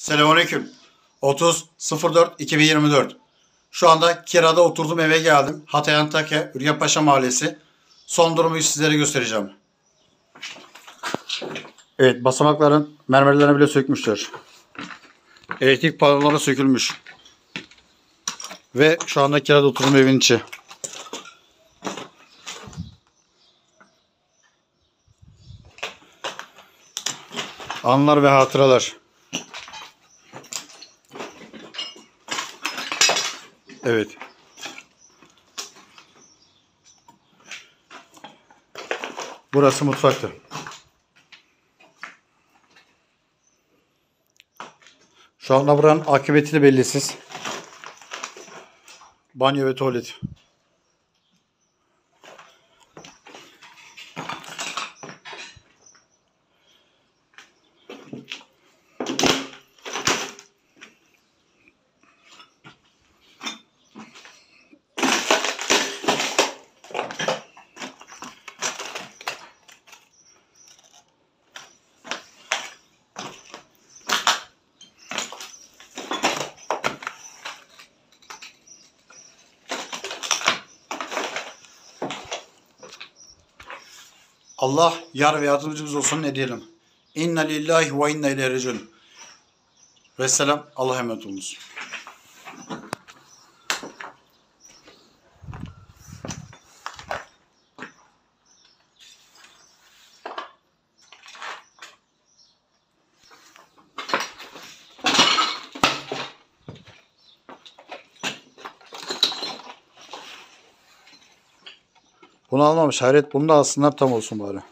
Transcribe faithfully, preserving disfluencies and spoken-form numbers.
Selamünaleyküm. otuz dört iki bin yirmi dört. Şu anda kirada oturduğum eve geldim. Hatay Antakya Ürgenpaşa Mahallesi. Son durumu sizlere göstereceğim. Evet, basamakların mermerlerini bile sökmüşler. Elektrik panelleri sökülmüş. Ve şu anda kirada oturduğum evin içi. Anılar ve hatıralar. Evet. Burası mutfaktı. Şu anda buranın akıbeti bellisiz. Banyo ve tuvalet. Allah yar ve yardımcımız olsun, ne diyelim. İnna lillahi ve inna ileyhi raciun. Vesselam. Allah'a emanet olunuz. Bunu almamış. Hayret, bunu da alsınlar, tam olsun bari.